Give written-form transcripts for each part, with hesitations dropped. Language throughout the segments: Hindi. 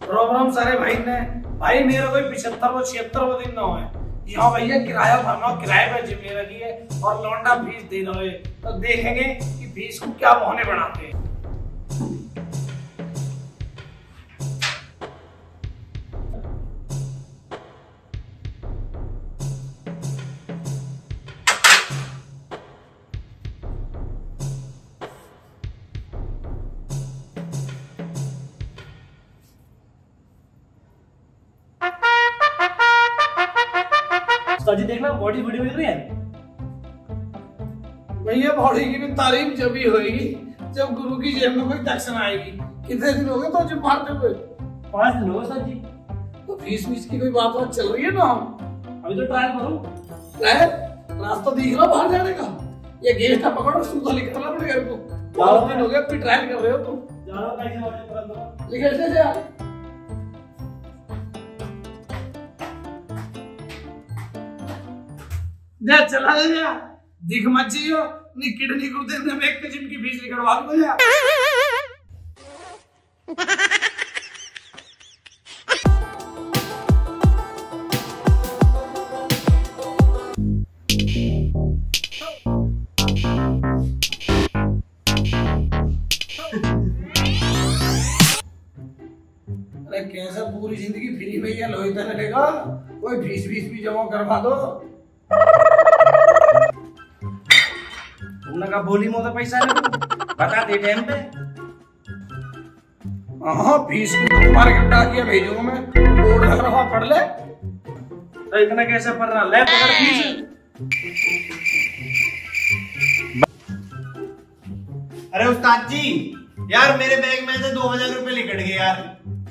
प्रोग्राम सारे भाई ने भाई मेरा कोई 75 76 दिन ना है यहाँ भैया किराया भरना किराए पे जिम्मेदारी है और लौंडा फीस दे रहे तो देखेंगे कि फीस को क्या बहाने बनाते हैं। जी देखना बॉडी वीडियो मिल रही है भैया। बॉडी की भी तारीफ जब ही होगी जब गुरु की जेब में कोई दक्षिणा आएगी। कितने दिन हो गए तो जिम मारते हुए? 5 दिन हो गए सर जी। तो फीस की कोई बात चल रही है ना? अभी तो ट्रायल करूं। रास्ता दिख रहा बाहर जाने का। ये गेस्ट पकड़ो सूदा लिखना पड़ेगा इनको। 5 दिन हो गए फिर ट्रायल कर रहे हो तुम। जानो कैसे वाले तुरंत लिखे से यार। जा चला जा दिख मत जियो नी किडनी को देने में एक जिम की फीस निकलवा दो जा। अरे कैसा पूरी जिंदगी फ्री में ये लोही तो लगेगा। कोई फीस भी जमा करवा दो। तुमने कहा बोली मो तो पैसा नहीं बता दे टाइम पे। हाँ फीस तुम्हारे गड्ढा किया भेजूंगा मैं। बोर्ड लग रहा पढ़ ले। तो इतना कैसे पढ़ रहा ले पकड़ फीस। अरे उस्ताद जी यार मेरे बैग में से 2000 रुपए निकट गए यार।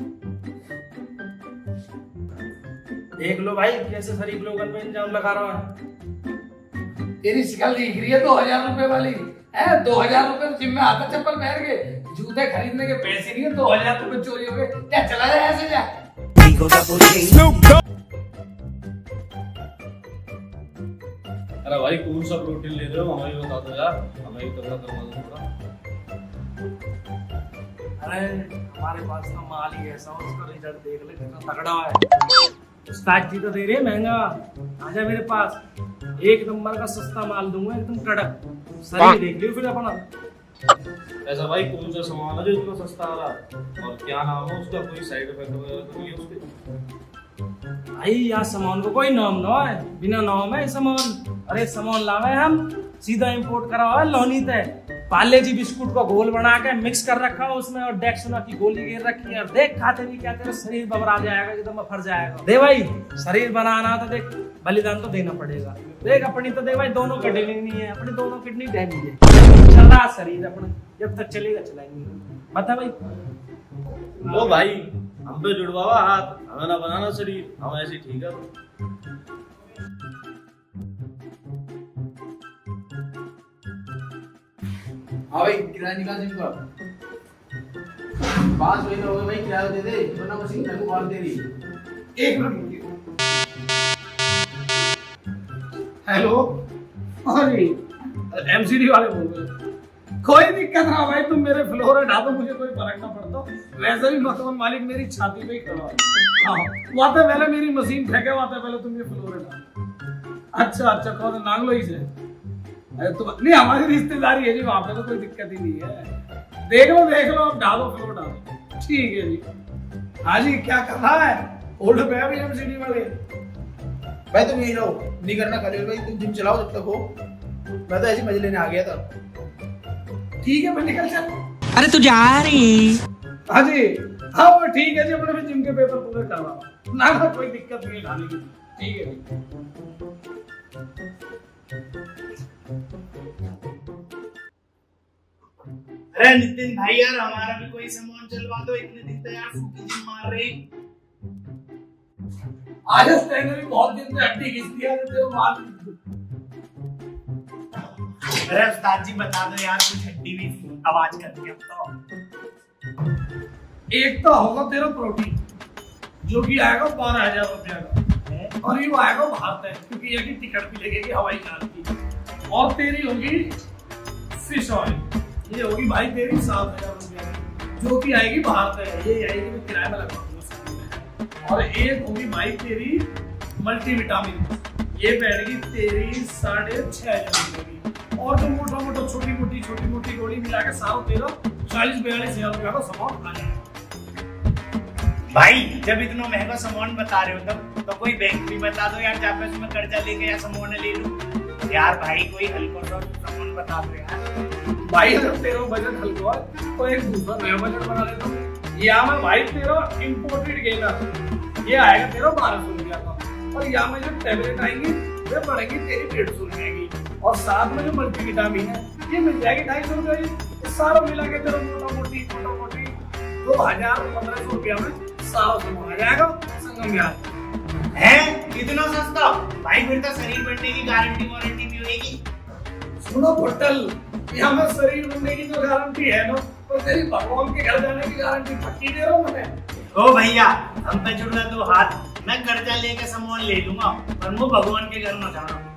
देख लो भाई कैसे शरीफ लोगन पे इल्जाम लगा रहा है। तेरी शिकल दिख रही है 2000 रुपए वाली है। 2000 रुपए जिम में आता चप्पल पहन के जूते खरीदने के पैसे नहीं है। 2000 रुपए चोरी हो गए। क्या चला जाए ऐसे जा। अरे भाई कौन सा प्रोटीन ले रहे हो हमें बता दो यार। हमें भी तगड़ा करवा दो थोड़ा। अरे हमारे पास का माल ही ऐसा उसका रिजल्ट देख ले कितना तगड़ा है। उस्ताद जी तो दे रहे महंगा। आजा मेरे पास एक नंबर का सस्ता माल दूंगा एकदम कड़क। शरीर देख लियो फिर अपना। ऐसा भाई कौन सा सामान है जो इतना सस्ता आ रहा है और क्या नाम है उसका? कोई साइड इफेक्ट वगैरह तो नहीं है उसके? भाई यहाँ सामान को कोई नाम ना है। बिना नाम है सामान। अरे सामान लावे हम सीधा इंपोर्ट करा हुआ है लोनी तय। पार्ले जी बिस्कुट का घोल बना के मिक्स कर रखा है उसमें और डेक्सोना की गोली गिर रखी है। देख खाते भी क्या तेरा शरीर बबरा जाएगा एकदम फर जाएगा। दे भाई शरीर बनाना तो देख बलिदान तो देना पड़ेगा। देख अपनी तो देख भाई दोनों किडनी नहीं है। अपनी दोनों किडनी डैमेज है। चल रहा शरीर अपना जब तक चलेगा चलाएंगे। बता भाई लो भाई हम पे जुड़वावा हाथ हमें ना बनाना शरीर। हम ऐसे ठीक है। हाँ भाई किराया निकाल जिम का। 5 महीने हो गए भाई किराया दे दे वरना मशीन तेरे को मार दे रही। एक मिनट। हेलो अरे एमसीडी वाले बोल रहे। कोई दिक्कत ना भाई तुम मेरे फ्लोर हटा दो मुझे कोई फर्क ना पड़ता। वैसे भी मकान मालिक मेरी छाती पे ही खड़ा है। हाँ वहां पे पहले मेरी मशीन फेंके वहां पे पहले तुम ये फ्लोर हटा। अच्छा कौन नांगलो ही से? अरे तो नहीं हमारी रिश्तेदारी है जी वहां पे तो कोई दिक्कत ही नहीं है। देख लो अब डालो फ्लोर डालो। ठीक है जी। हाँ जी क्या कर रहा है? होल्ड पे अभी एमसीडी वाले। भाई तुम यही रहो नहीं करना खलील भाई। तुम जिम चलाओ जब तक हो। मैं तो ऐसी मजे लेने आ गया था। ठीक है मैं निकल चल। अरे तू जा रही? हाँ जी हाँ वो ठीक है जी। अपने भी जिम के पेपर पूरे करवाओ ना कोई दिक्कत नहीं खाने की। ठीक है अरे नितिन भाई यार हमारा भी कोई सामान चलवा दो। इतने दिन तक यार फूकी जिम मार रहे। आज ट्रेनर भी बहुत दिन से हड्डी घिस दिया तो मार। अरे उस्ताद जी बता दो यार कुछ हड्डी भी आवाज करती है तो। एक तो होगा तेरा प्रोटीन जो कि आएगा 12,000 रुपया का और ये आएगा भारत है क्योंकि ये की टिकट भी लगेगी हवाई जहाज की। और तेरी होगी फिश ऑयल ये होगी भाई तेरी 7,000 रुपया जो कि आएगी भारत है। ये आएगी मैं किराए में लगवा दूंगा और एक होगी भाई तेरी मल्टीविटामिन, ये बैठेगी तेरी 6.5 हज़ार की। और जो मोटा मोटा छोटी मोटी गोली मिला के सारा तेरा 40-42 हज़ार रुपया का सामान आ जाएगा। भाई जब इतना महंगा सामान बता रहे हो तो कोई बैंक भी बता दो यार, जहाँ पे उसमें कर्जा लेके या सामान ले लूं यार। भाई कोई हल्का सा सामान बता दो यार। भाई अगर तेरा बजट हल्का है तो एक दूसरा नया बजट बना लेता हूँ। यहाँ में भाई तेरा इम्पोर्टेड गेनर ये आएगा तेरा 1200 रुपया का, और यहाँ में जो टेबलेट आएंगी वे पड़ेगी तेरी 150 रुपये की, और साथ में जो मल्टीविटामिन है ये मिल जाएगी 250 रुपये की। सारा मिला के तेरा मोटा मोटी 2000-1500 रुपया में सारा सामान आ जाएगा संगम यार। है इतना सस्ता? भाई फिर तो शरीर बनने की गारंटी वारंटी भी होगी। सुनो भट्टल, यहाँ में शरीर बनने की तो गारंटी है ना, तो तेरी भगवान के घर जाने की गारंटी पक्की दे रहा हूँ मैं। ओ भैया हम पे जुड़ रहा 2 हाथ, मैं कर्जा लेके सामान ले लूंगा पर मैं भगवान के घर न जाना।